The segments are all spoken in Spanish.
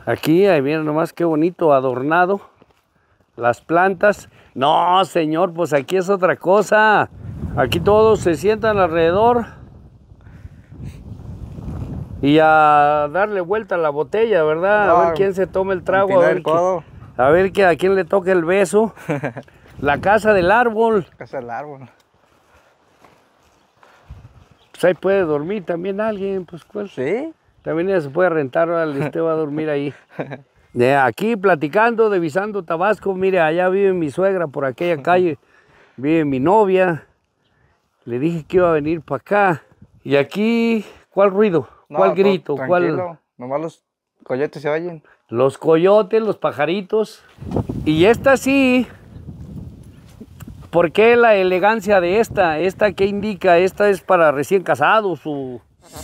Aquí, ahí miren nomás qué bonito adornado. Las plantas. No, señor, pues aquí es otra cosa. Aquí todos se sientan alrededor y a darle vuelta a la botella, ¿verdad? No, a ver quién se toma el trago, a ver que a quién le toque el beso. La casa del árbol. Casa del árbol. Pues ahí puede dormir también alguien, pues ¿cuál? Sí. También ella se puede rentar, usted va a dormir ahí. De aquí platicando, divisando Tabasco, mire, allá vive mi suegra por aquella calle, vive mi novia. Le dije que iba a venir para acá. Y aquí, ¿cuál ruido? ¿Cuál No, grito? Tranquilo, nomás los coyotes se oyen. Los coyotes, los pajaritos. Y esta sí, ¿por qué la elegancia de esta? ¿Esta qué indica? ¿Esta es para recién casados o...?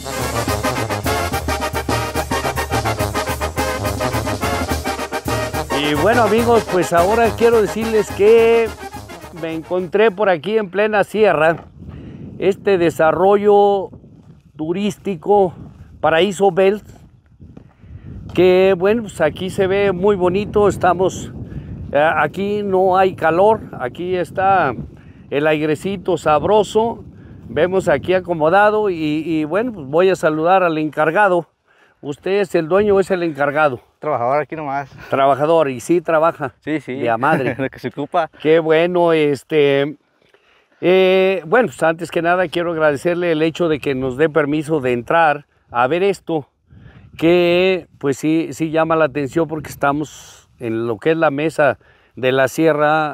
Y bueno amigos, pues ahora quiero decirles que me encontré por aquí en plena sierra este desarrollo turístico Paraíso Belt, que bueno, pues aquí se ve muy bonito, estamos, aquí no hay calor, aquí está el airecito sabroso, vemos aquí acomodado y bueno, pues voy a saludar al encargado. ¿Usted es el dueño o es el encargado? Trabajador aquí nomás. Trabajador, y sí trabaja. Sí, sí. De a madre. Lo que se ocupa. Qué bueno, bueno, pues antes que nada quiero agradecerle el hecho de que nos dé permiso de entrar a ver esto, que pues sí llama la atención porque estamos en lo que es la mesa de la sierra.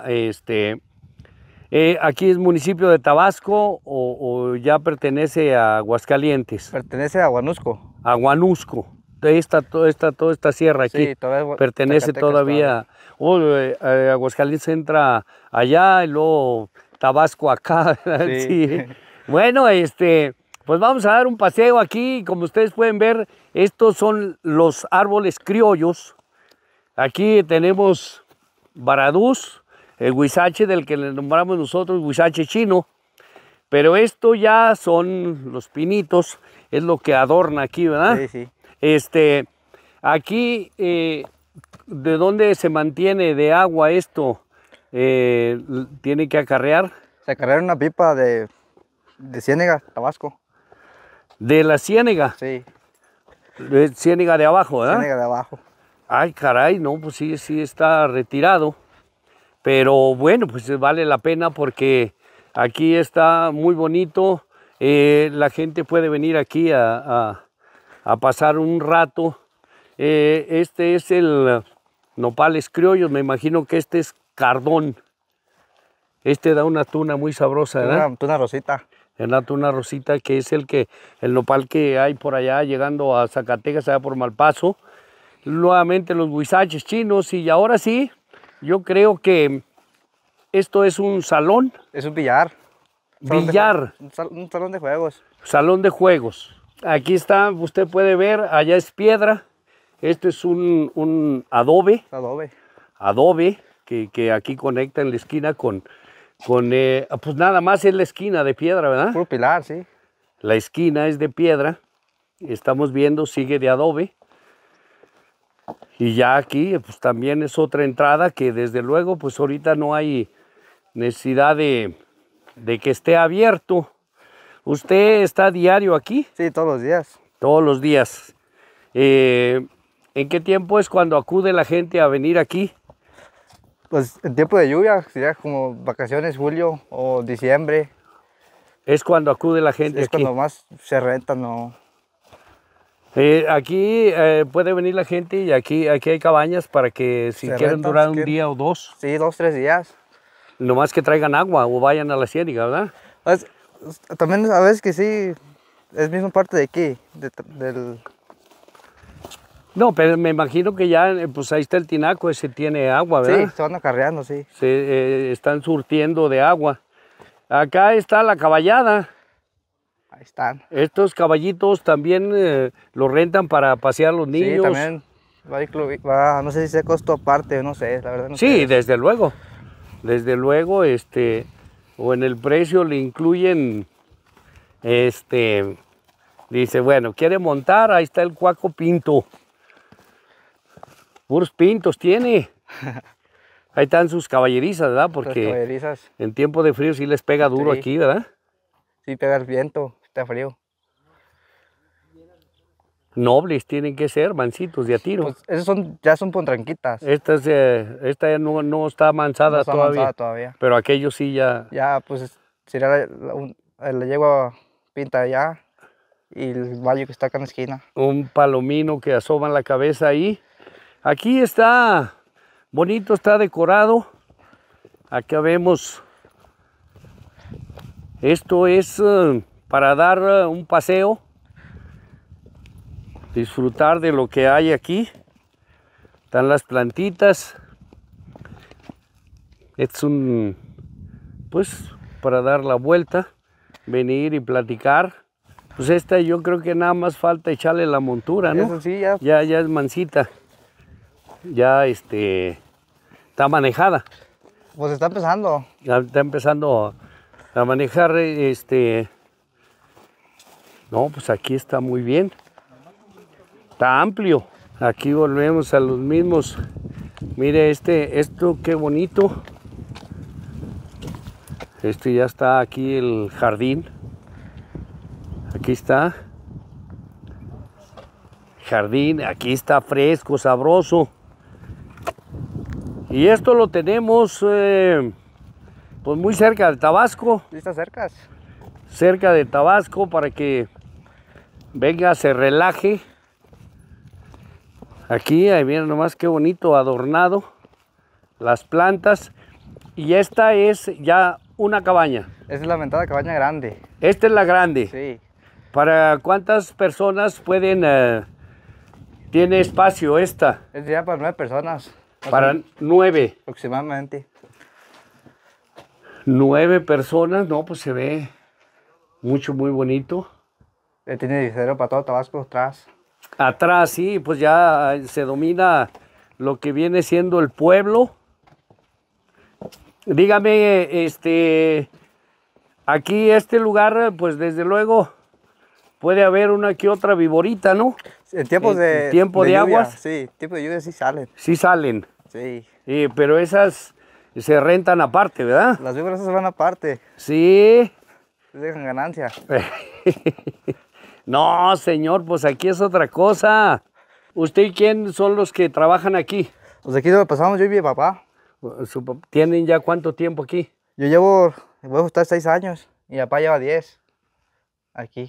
¿Aquí es municipio de Tabasco o ya pertenece a Aguascalientes? Pertenece a Huanusco. A Huanusco. Toda esta sierra aquí Sí, todavía pertenece todavía. Aguascalientes entra allá y luego Tabasco acá. Sí. Sí. Bueno, pues vamos a dar un paseo aquí. Como ustedes pueden ver, estos son los árboles criollos. Aquí tenemos baradús, el huizache del que le nombramos nosotros, huizache chino. Pero esto ya son los pinitos, es lo que adorna aquí, ¿verdad? Sí, sí. Aquí, ¿de dónde se mantiene de agua esto? ¿Tiene que acarrear? Se acarrea una pipa de Ciénega, Tabasco. ¿De la ciénega? Sí. De ciénega de abajo, ¿verdad? Ciénega de abajo. Ay, caray, no, pues sí está retirado. Pero bueno, pues vale la pena porque aquí está muy bonito. La gente puede venir aquí a pasar un rato. Este es el nopales criollos, me imagino que este es cardón. Este da una tuna muy sabrosa, ¿verdad? Una tuna rosita. Una tuna rosita, que es el nopal que hay por allá llegando a Zacatecas, allá por Malpaso. Nuevamente los huizaches chinos, y ahora sí, yo creo que esto es un salón. Es un billar. Billar. Un salón de juegos. Salón de juegos. Aquí está, usted puede ver, allá es piedra. Este es un adobe. Adobe. Adobe, que aquí conecta en la esquina con pues nada más es la esquina de piedra, ¿verdad? Puro pilar, sí. La esquina es de piedra. Estamos viendo, sigue de adobe. Y ya aquí, pues también es otra entrada que desde luego, pues ahorita no hay necesidad de que esté abierto. ¿Usted está diario aquí? Sí, todos los días. Todos los días. ¿En qué tiempo es cuando acude la gente a venir aquí? Pues en tiempo de lluvia, sería como vacaciones, julio o diciembre. Es cuando acude la gente aquí. Es cuando más se rentan, ¿no? Aquí puede venir la gente y aquí hay cabañas para que si quieren durar un día o dos. Sí, 2, 3 días. Nomás que traigan agua o vayan a la ciénaga, ¿verdad? Pues, también a veces que sí, es mismo parte de aquí, del... No, pero me imagino que ya, pues ahí está el tinaco, ese tiene agua, ¿verdad? Sí, se van acarreando, sí. Se están surtiendo de agua. Acá está la caballada. Ahí están. Estos caballitos también los rentan para pasear a los niños. Sí, también no sé si sea costo aparte, no sé, la verdad no sé. Sí, desde luego. Desde luego, o en el precio le incluyen, dice, bueno, quiere montar, ahí está el cuaco pinto. Puros pintos tiene. Ahí están sus caballerizas, ¿verdad? Las Porque caballerizas. en tiempo de frío sí les pega duro Sí. aquí, ¿verdad? Sí, pega el viento, está frío. Nobles tienen que ser, mancitos de a tiro. Pues esos ya son potranquitas. Esta ya no está No mansada está todavía. avanzada todavía. Pero aquellos sí ya. Ya, pues sería la yegua pinta allá y el vallo que está acá en la esquina. Un palomino que asoma la cabeza ahí. Aquí está bonito, está decorado. Acá vemos. Esto es para dar un paseo. Disfrutar de lo que hay aquí. Están las plantitas. Es pues para dar la vuelta, venir y platicar. Pues esta yo creo que nada más falta echarle la montura, ¿no? Eso sí, ya. Ya es mansita. Ya está manejada. Pues está empezando. Ya está empezando a manejar. No, pues aquí está muy bien. Está amplio. Aquí volvemos a los mismos. Mire esto qué bonito. Ya está aquí el jardín. Aquí está. Jardín, aquí está fresco, sabroso. Y esto lo tenemos pues muy cerca de Tabasco. Sí, está cerca. Cerca de Tabasco para que venga, se relaje. Aquí, ahí miren nomás qué bonito adornado. Las plantas. Y esta es ya una cabaña. Esa es la mentada cabaña grande. Esta es la grande. Sí. ¿Para cuántas personas tiene espacio esta? Es ya para 9 personas. Para 9. Aproximadamente. 9 personas, no, pues se ve muy bonito. Tiene divisero para todo Tabasco atrás. Atrás, sí, pues ya se domina lo que viene siendo el pueblo. Dígame, aquí este lugar, pues desde luego puede haber una que otra viborita, ¿no? En tiempos de tiempo de lluvia, aguas. Sí, tiempo de lluvia sí salen. Sí salen, Sí. pero esas se rentan aparte, ¿verdad? Las víboras se van aparte. Sí. Se dejan ganancia. No, señor, pues aquí es otra cosa. ¿Usted y quién son los que trabajan aquí? Pues aquí lo pasamos yo y mi papá. ¿Tienen ya cuánto tiempo aquí? Voy a estar 6 años y mi papá lleva 10 aquí.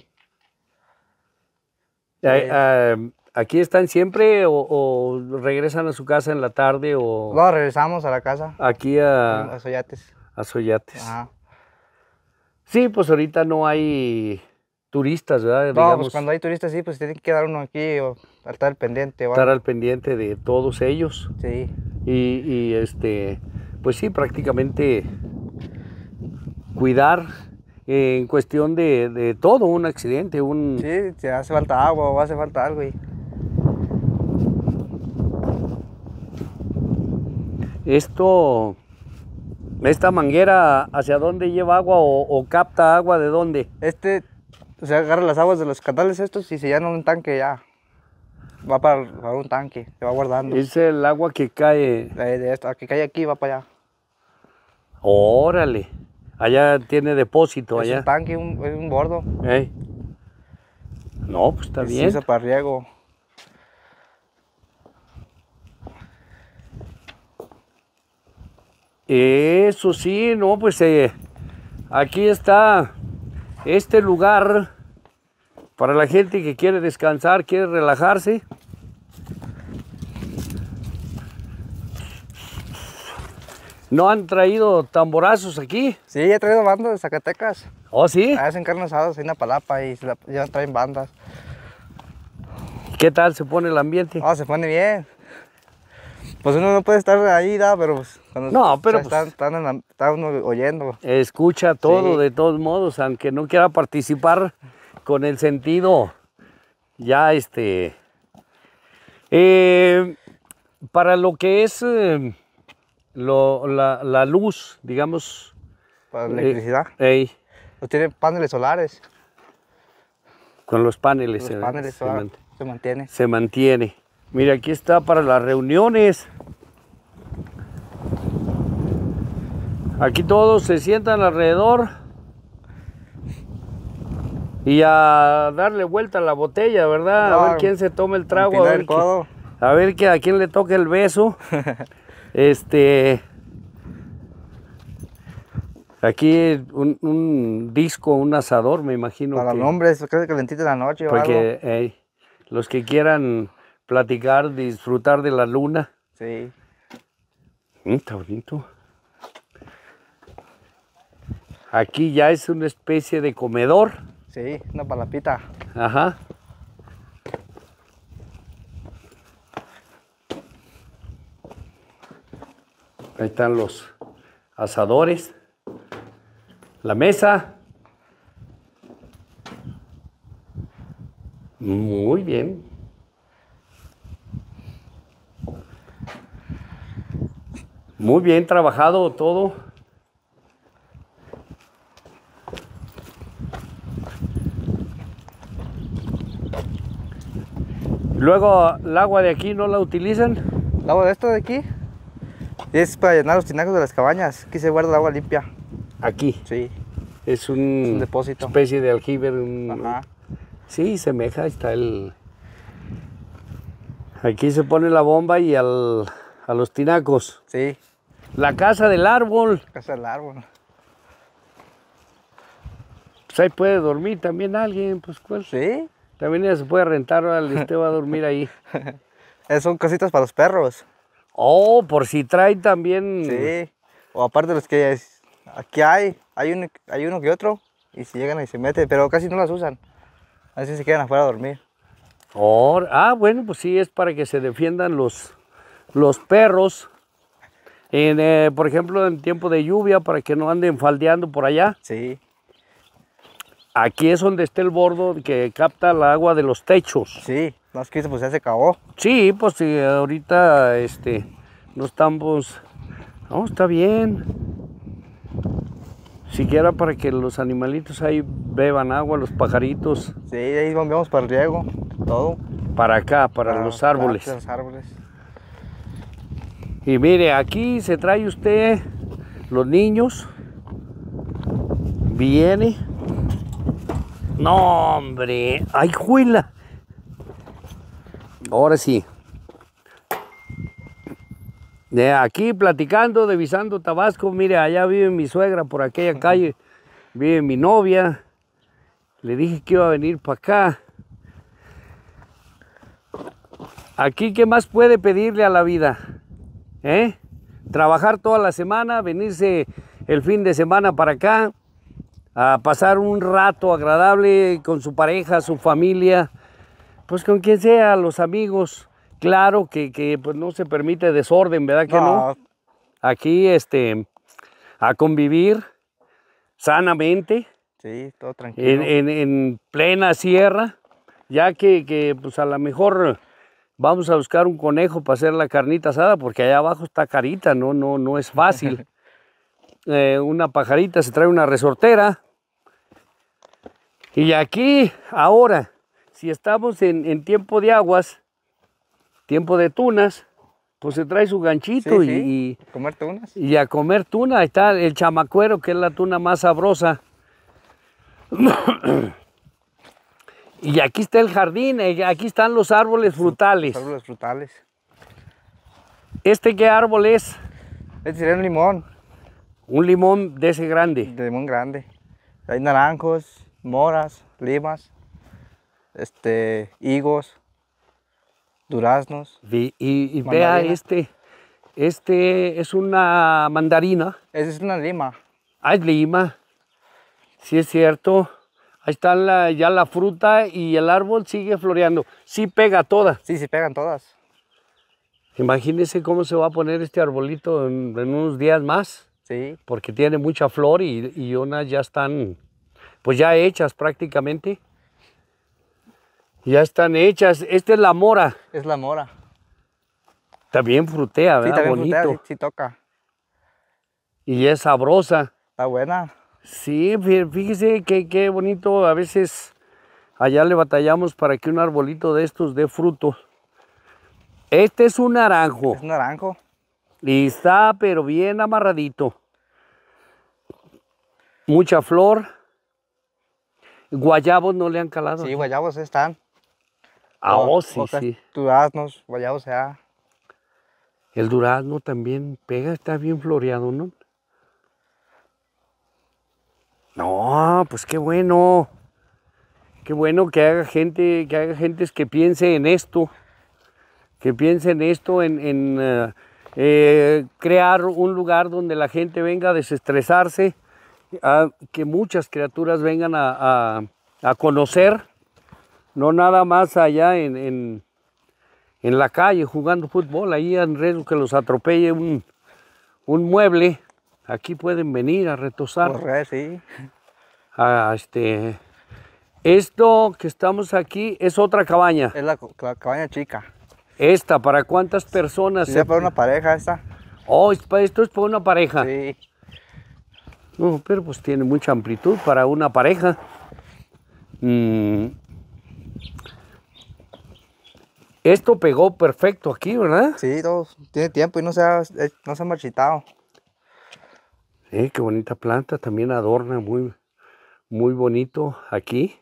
¿Aquí están siempre o regresan a su casa en la tarde o Luego regresamos a la casa. aquí A Soyates. a Soyates? Ajá. Sí, pues ahorita no hay turistas, ¿verdad? No, Digamos, pues cuando hay turistas sí, pues tienen que quedar uno aquí o estar pendiente. estar al pendiente de todos ellos. Sí. Y pues sí, prácticamente cuidar en cuestión de todo, un accidente, Sí, si hace falta agua o hace falta algo. Esta manguera, ¿hacia dónde lleva agua o capta agua de dónde? O sea, agarra las aguas de los canales estos y se llena un tanque ya. Va para un tanque, se va guardando. Es el agua que cae. De esto, que cae aquí va para allá. Órale, allá tiene depósito Es allá. un tanque, es un bordo. Ey. No, pues está Se bien. usa para riego. Eso sí, no, pues aquí está este lugar para la gente que quiere descansar, quiere relajarse. ¿No han traído tamborazos aquí? Sí, he traído bandas de Zacatecas. ¿Oh, sí? Hacen carnes asadas en Palapa y ya traen bandas. ¿Qué tal se pone el ambiente? Se pone bien. Pues uno no puede estar ahí, pero pues, cuando No, pero está uno oyendo. Escucha todo Sí. de todos modos, aunque no quiera participar con el sentido ya para lo que es la luz, digamos. Para la electricidad. Ey, Pues tiene paneles solares. con los paneles, Los paneles se solares se mantiene. se mantiene. Mira, aquí está para las reuniones. Aquí todos se sientan alrededor y a darle vuelta a la botella, ¿verdad? A ver quién se toma el trago, a ver a quién le toca el beso. Aquí un disco, un asador, me imagino. Para los hombres, casi calentito en la noche o porque los que quieran platicar, disfrutar de la luna. Sí. Está bonito. Aquí ya es una especie de comedor. Sí, una palapita. Ajá. Ahí están los asadores. La mesa. Muy bien. Muy bien trabajado todo. Luego, ¿el agua de aquí no la utilizan? ¿El agua de esto de aquí? Es para llenar los tinacos de las cabañas. Aquí se guarda el agua limpia. Aquí. Sí. Es un depósito. Especie de aljibe. Ajá. Sí, semeja. Ahí está el... Aquí se pone la bomba y a los tinacos. Sí. La casa del árbol. Casa del árbol. Pues ahí puede dormir también alguien, pues ¿cuál? Sí. También ella se puede rentar, usted va a dormir ahí. Son casitas para los perros. Oh, por si trae también. Sí. O aparte de los que aquí hay uno que otro. Y si llegan y se meten, pero casi no las usan. A veces se quedan afuera a dormir. Oh, bueno, pues sí, es para que se defiendan los perros. Por ejemplo, en tiempo de lluvia, para que no anden faldeando por allá. Sí. Aquí es donde está el bordo que capta el agua de los techos. Sí, no es que pues ya se acabó. Sí, pues sí, ahorita no estamos... No, está bien. Siquiera para que los animalitos ahí beban agua, los pajaritos. Sí, ahí bombeamos para el riego, todo. Para acá, para los árboles. Para los árboles. Y mire, aquí se trae usted los niños. Viene. No, hombre. ¡Ay, juela! Ahora sí. De aquí platicando, de Visando Tabasco. Mire, allá vive mi suegra por aquella calle. Vive mi novia. Le dije que iba a venir para acá. Aquí, ¿qué más puede pedirle a la vida? Trabajar toda la semana, venirse el fin de semana para acá, a pasar un rato agradable con su pareja, su familia, pues con quien sea, los amigos. Claro que pues no se permite desorden, ¿verdad que no? Aquí, a convivir sanamente. Sí, todo tranquilo. En plena sierra, ya que pues a lo mejor vamos a buscar un conejo para hacer la carnita asada, porque allá abajo está carita, no es fácil. Una pajarita, se trae una resortera. Y aquí, ahora, si estamos en tiempo de aguas, tiempo de tunas, pues se trae su ganchito y comer tunas. Y a comer tuna. Ahí está el chamacuero, que es la tuna más sabrosa. Y aquí está el jardín, aquí están los árboles frutales. Los árboles frutales. ¿Qué árbol es? Este sería un limón. Un limón de ese grande. De limón grande. Hay naranjos, moras, limas, higos, duraznos. Y vea, este es una mandarina. Esa es una lima. Ah, es lima. Sí, es cierto. Ahí está ya la fruta y el árbol sigue floreando. Sí pega toda. Sí, sí pegan todas. Imagínese cómo se va a poner este arbolito en unos días más. Sí. Porque tiene mucha flor y unas ya están, pues ya hechas prácticamente. Ya están hechas. Esta es la mora. Es la mora. También frutea, ¿verdad? Sí, también bonito. frutea, sí toca. Y es sabrosa. Está buena. Sí, fíjese qué bonito. A veces allá le batallamos para que un arbolito de estos dé fruto. Este es un naranjo. Es naranjo. Y está, pero bien amarradito. Mucha flor. Guayabos no le han calado. Sí, guayabos están. Ah, oh, sí, sí. Duraznos, guayabos sea. El durazno también pega, está bien floreado, ¿no? No, pues qué bueno. Qué bueno que haga gentes que piense en esto. Que piense en esto, crear un lugar donde la gente venga a desestresarse, que muchas criaturas vengan a conocer, no nada más allá en la calle jugando fútbol, ahí en riesgo que los atropelle un mueble, aquí pueden venir a retosar. Correr, sí. Esto que estamos aquí es otra cabaña. Es la cabaña chica. Esta, ¿para cuántas personas? Sí, para una pareja esta. Oh, esto es para una pareja. Sí. No, pero pues tiene mucha amplitud para una pareja. Esto pegó perfecto aquí, ¿verdad? Sí, tiene tiempo y no se ha marchitado. Qué bonita planta, también adorna muy, muy bonito aquí.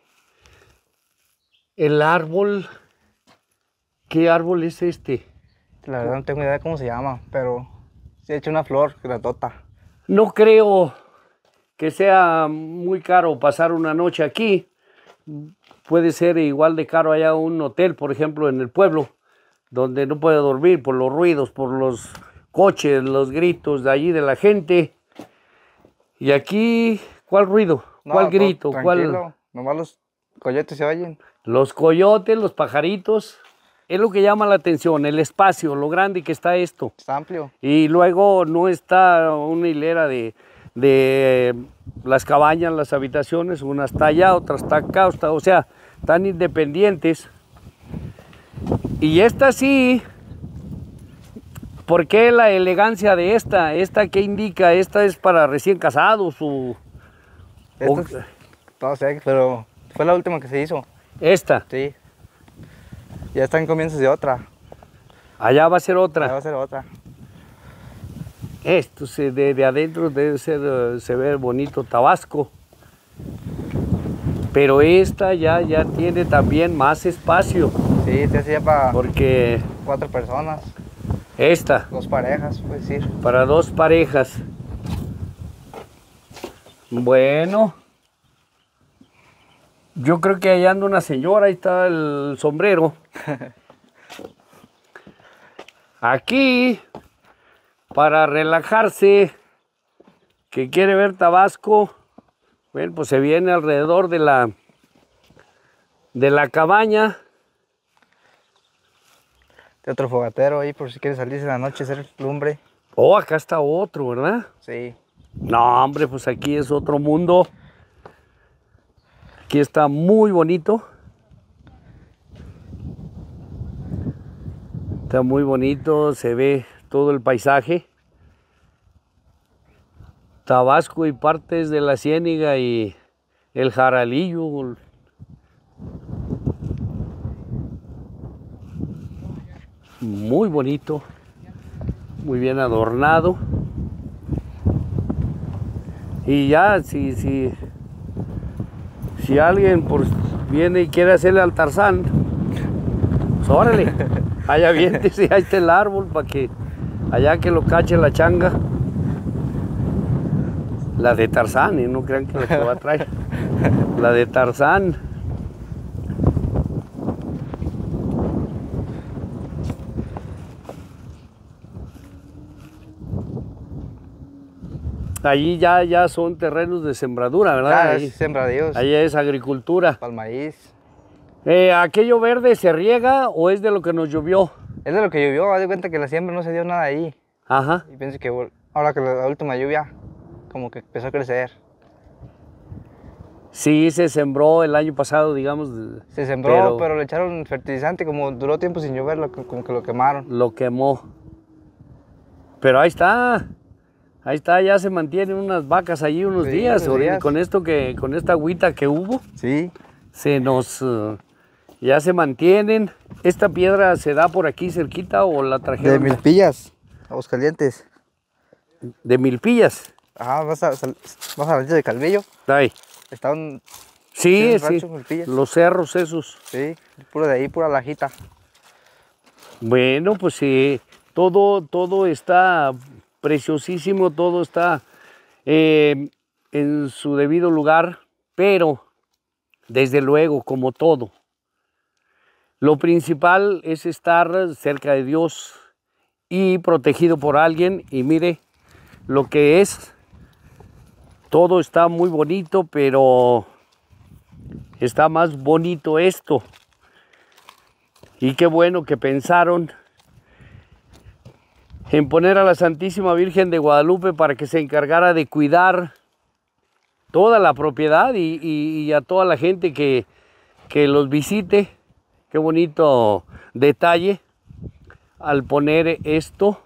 El árbol, ¿qué árbol es este? La verdad no tengo idea de cómo se llama, pero sí ha hecho una flor grandota. No creo que sea muy caro pasar una noche aquí. Puede ser igual de caro allá un hotel, por ejemplo, en el pueblo, donde no puede dormir por los ruidos, por los coches, los gritos de allí de la gente. Y aquí, ¿cuál ruido? ¿Cuál grito? Tranquilo, nomás los coyotes se oyen. Los coyotes, los pajaritos. Es lo que llama la atención, el espacio, lo grande que está esto. Está amplio. Y luego no está una hilera de las cabañas, las habitaciones, una está allá, otra está acá, o sea, están independientes. Y esta sí, ¿por qué la elegancia de esta? ¿Esta qué indica? ¿Esta es para recién casados o...? No sé, pero fue la última que se hizo. ¿Esta? Sí. Ya está en comienzos de otra. Allá va a ser otra. Allá va a ser otra. Esto de adentro debe ser, se ve bonito Tabasco. Pero esta ya tiene también más espacio. Sí, se hacía para porque 4 personas. Esta. 2 parejas, puedes decir. Para 2 parejas. Bueno. Yo creo que allá anda una señora, ahí está el sombrero. Aquí, para relajarse, que quiere ver Tabasco, bueno, pues se viene alrededor de la cabaña. De otro fogatero ahí por si quieres salirse en la noche a hacer lumbre. Oh, acá está otro, ¿verdad? Sí. No, hombre, pues aquí es otro mundo. Aquí está muy bonito. Está muy bonito, se ve todo el paisaje. Tabasco y partes de la Ciénega y el Jaralillo. Muy bonito, muy bien adornado. Y ya, si alguien viene y quiere hacerle al Tarzán, pues órale, allá viéntese, ahí está el árbol para que allá que lo cache la changa. La de Tarzán, no crean que la que va a traer. La de Tarzán. Allí ya son terrenos de sembradura, ¿verdad? Ah, es sembradíos. Allá es agricultura. Para el maíz. ¿Aquello verde se riega o es de lo que nos llovió? Es de lo que llovió, haz de cuenta que la siembra no se dio nada ahí. Ajá. Y pienso que ahora que la última lluvia, como que empezó a crecer. Sí, se sembró el año pasado, digamos. Se sembró, pero le echaron fertilizante, como duró tiempo sin llover, como que lo quemaron. Lo quemó. Pero ahí está. Ahí está, ya se mantienen unas vacas allí unos días. Con esta agüita que hubo, sí, se nos Ya se mantienen. ¿Esta piedra se da por aquí cerquita o la trajeron? De Milpillas, Aguascalientes. De Milpillas. Ajá, vas a la rancho de Calvillo. Ahí. Está un Sí, rancho sí. Milpillas. Los cerros esos. Sí, puro de ahí, pura lajita. Bueno, pues sí, todo está preciosísimo, todo está en su debido lugar, pero desde luego, como todo, lo principal es estar cerca de Dios y protegido por alguien. Y mire lo que es, todo está muy bonito, pero está más bonito esto. Y qué bueno que pensaron en poner a la Santísima Virgen de Guadalupe para que se encargara de cuidar toda la propiedad y a toda la gente que los visite. Qué bonito detalle al poner esto.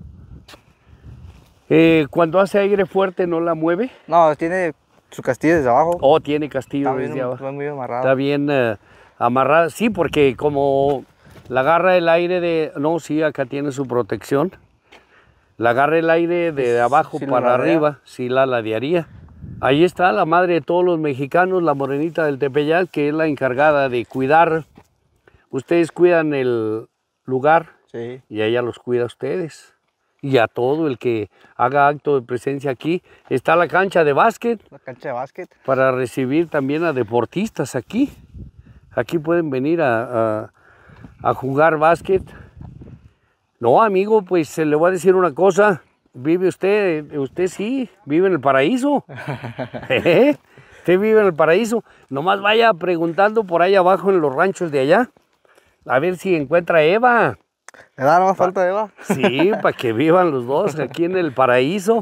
Cuando hace aire fuerte, ¿no la mueve? No, tiene su castillo desde abajo. Oh, tiene castillo Está desde bien, abajo. está muy amarrado. Está bien amarrada. Sí, porque como la agarra el aire de... No, sí, acá tiene su protección. La agarra el aire de abajo sí para la arriba, sí la ladearía. Ahí está la madre de todos los mexicanos, la morenita del Tepeyac, que es la encargada de cuidar. Ustedes cuidan el lugar Sí. y ella los cuida a ustedes. Y a todo el que haga acto de presencia aquí. Está la cancha de básquet La cancha de básquet. para recibir también a deportistas aquí. Aquí pueden venir a jugar básquet. No, amigo, pues le voy a decir una cosa. Vive usted sí, vive en el paraíso. Usted vive en el paraíso. Nomás vaya preguntando por ahí abajo en los ranchos de allá. A ver si encuentra a Eva. ¿Verdad? No más falta Eva. Sí, para que vivan los dos aquí en el paraíso.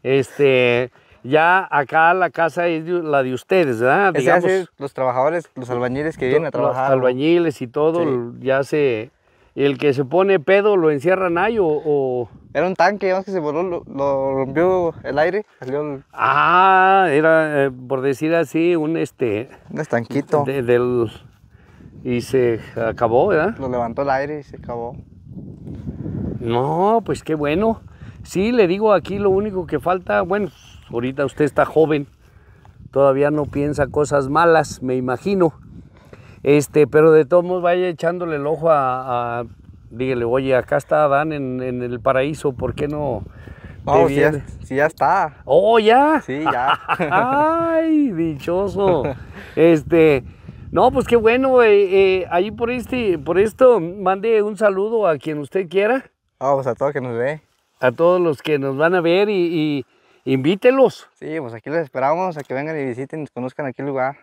Ya acá la casa es la de ustedes, ¿verdad? Ese hace los trabajadores, los albañiles que vienen a trabajar. Los albañiles y todo, Sí. ya se... El que se pone pedo, ¿lo encierran ahí o...? Era un tanque, digamos que se voló, lo rompió el aire, salió Ah, era, por decir así, un un estanquito. y se acabó, ¿verdad? Lo levantó el aire y se acabó. No, pues qué bueno. Sí, le digo aquí lo único que falta, bueno, ahorita usted está joven, todavía no piensa cosas malas, me imagino. Pero de todos modos vaya echándole el ojo dígale, oye, acá está Adán en el paraíso, ¿por qué no No, te sí vienes? ya está. ¡Oh, ya! Sí, ya. ¡Ay, dichoso! No, pues qué bueno, ahí por esto, mande un saludo a quien usted quiera, Vamos a todo que nos ve. a todos los que nos van a ver y invítelos. Sí, pues aquí les esperamos a que vengan y visiten y conozcan aquí el lugar.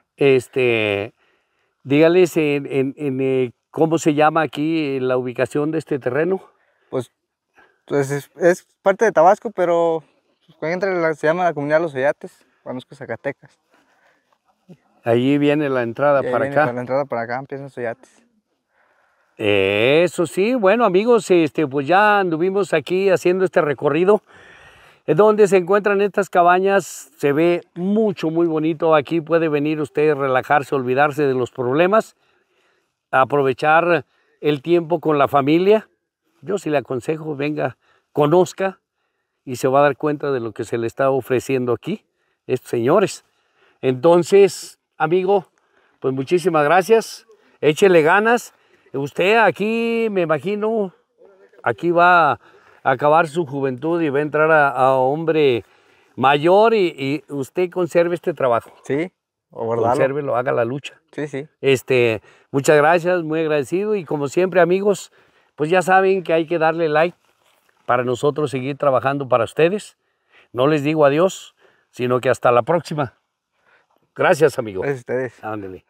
Dígales cómo se llama aquí la ubicación de este terreno. Pues es parte de Tabasco, pero se llama la comunidad Los Oyates, Guanusco, Zacatecas. Allí viene la entrada Y ahí para viene acá. Para la entrada para acá empiezan Los Oyates. Eso sí, bueno amigos, pues ya anduvimos aquí haciendo este recorrido. Donde se encuentran estas cabañas, se ve muy bonito. Aquí puede venir usted, relajarse, olvidarse de los problemas, aprovechar el tiempo con la familia. Yo sí le aconsejo, venga, conozca y se va a dar cuenta de lo que se le está ofreciendo aquí, estos señores. Entonces, amigo, pues muchísimas gracias, échele ganas. Usted aquí, me imagino, aquí va a acabar su juventud y va a entrar a hombre mayor y usted conserve este trabajo. Sí, o guardarlo. Consérvelo, haga la lucha. Sí, sí. Muchas gracias, muy agradecido y como siempre amigos, pues ya saben que hay que darle like para nosotros seguir trabajando para ustedes. No les digo adiós, sino que hasta la próxima. Gracias, amigo. Gracias a ustedes. Ándele.